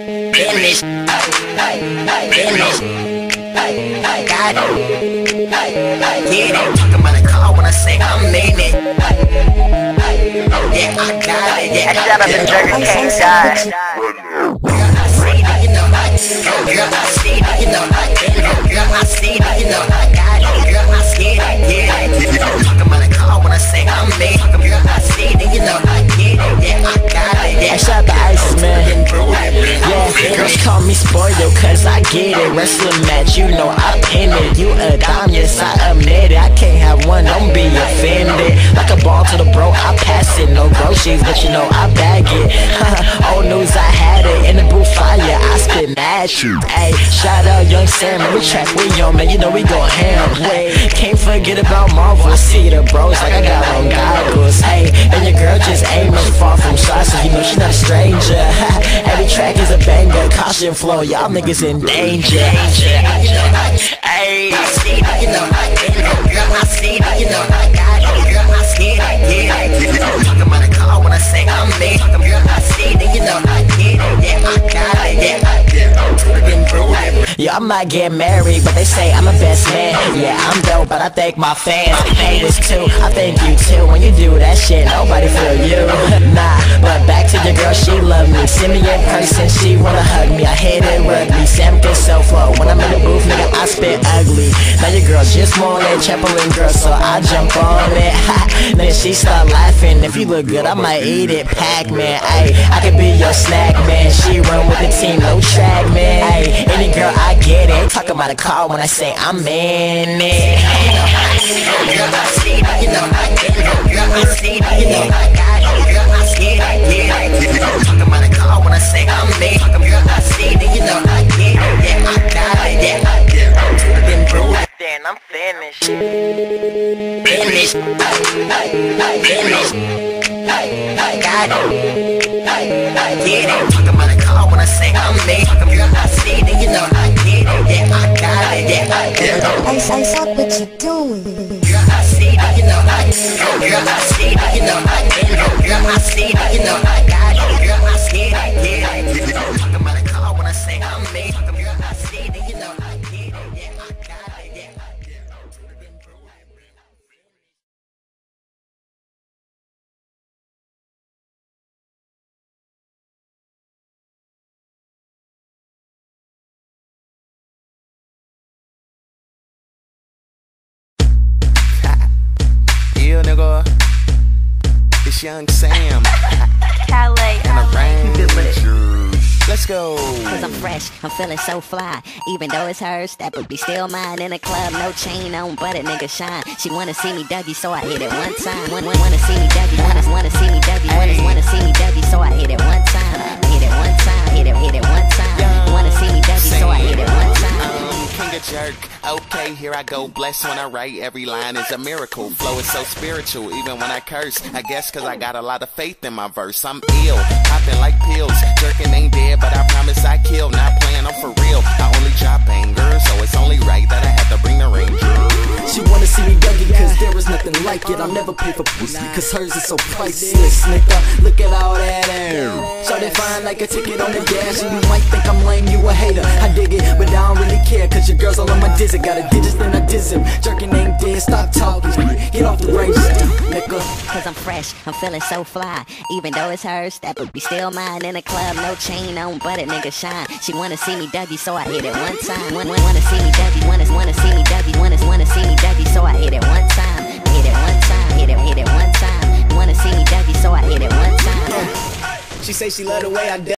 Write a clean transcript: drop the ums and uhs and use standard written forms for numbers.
Finish. Got it. Get it. Talking about a car when I say I'm in it. Yeah, I got it. Yeah, Shut up and Jerker can't die. Girl, I see it, you know I girl, I see it, you know girl, I see it, you know I got it. Girl, I see it, yeah. Talking about a car when I say I'm in. Girl, I see it, you know I get it. Yeah, I got it. Yeah, shout out to Ice, man. Yeah, girls call me spoiled cause I get it. Wrestling match, you know I pin it. You a dime, yes I admit it. I can't have one, don't be offended. Like a ball to the bro, I pass it. No groceries, but you know I bag it. Old news, I had it. In the booth fire, I spit at you. Ayy, shout out Young Sam, every track we on, man, you know we go ham. Wait, can't forget about Marvel. I see the bros like I got on goggles. Hey, and your girl just ain't much far from shots, so you know she's not a stranger. Every track is a banger, caution flow, y'all niggas in danger. Ayy, I see it, you know I get it. Girl, I see it, you know I got it. Girl, I see it, yeah. Talking about a car when I say I'm in. Girl, I see it, you know I get it. Yeah, I got it. Yeah, I get it. yeah, I might get married, but they say I'm the best man. Yeah, I'm dope, but I thank my fans. They this too, I thank you too. When you do that shit, nobody feel you. Nah, but back to your girl, she love me. See me in person, she wanna hug me. I hit it rugby, Sam gets so flow. When I'm in the booth, nigga, I spit ugly. Now your girl just more than Chaplin girl, so I jump on it. Then she start laughing. If you look good, I might eat it. Pac-Man, ayy, I could be your snack, man. She run with the team, no track, man. Ayy, any girl, I get it. Talking about a car when I say I'm in it. Girl, I see it, you know I get it. Girl, I see it, you know I got it. Girl, I see it, yeah. Talking about a car when I say I'm in. Girl, I see it, you know I get it. Yeah, I got it. Yeah, I get it. Then I'm finished. Finish. Got it. Get it. Talking about a car when I say I'm in. Girl, I see it, you know I get it. Yeah, I got it. Yeah, I get it. Ice, up, what you doing? Girl, I see it, you know I girl, I see it, you know I get it. Girl, I see it, you know I got it. Girl, I see it, yeah. Talking about a car when I say I'm in. Girl, I see it, you know I get it. Yeah, I got it. Yeah, I get it. Yeah, nigga, it's Young Sam Calais, and the Rangers. Let's go. Cause I'm fresh, I'm feeling so fly. Even though it's hers, that would be still mine. In the club, no chain on, but a nigga shine. She wanna see me Dougie, so I hit it one time. Wanna see me Dougie, wanna see me Dougie, wanna see me Dougie, so I hit it one time. Hit it one time, hit it one time. Wanna see me Dougie, so I hit it one time. King of jerk, okay, here I go. Blessed when I write, every line is a miracle. Flow is so spiritual, even when I curse. I guess cause I got a lot of faith in my verse. I'm ill, popping like pills. Jerking ain't dead, but I promise I kill. Not playing, I'm for real. I only drop anger, so it's only right that I have to bring the Ranger. She wanna see me Dougie cause there is nothing like it. I'll never pay for pussy cause hers is so priceless, nigga. Look at all that air. So they fine like a ticket on the dash. And you might think I'm lame, you a hater. I dig it, but I don't really care cause your girl's all on my dizzy. Got a digits, then I diss him. Jerking ain't dead, stop talking. Get off the range, nigga. Cause I'm fresh, I'm feeling so fly. Even though it's hers, that would be still mine. In the club, no chain on, but a nigga shine. She wanna see me Dougie, so I hit it one time. Wanna see me Dougie, wanna see me Dougie, wanna see me Dougie, so I hit it one time. Hit it one time, hit it one time. Wanna see me Dougie, so I hit it one time. She say she love the way I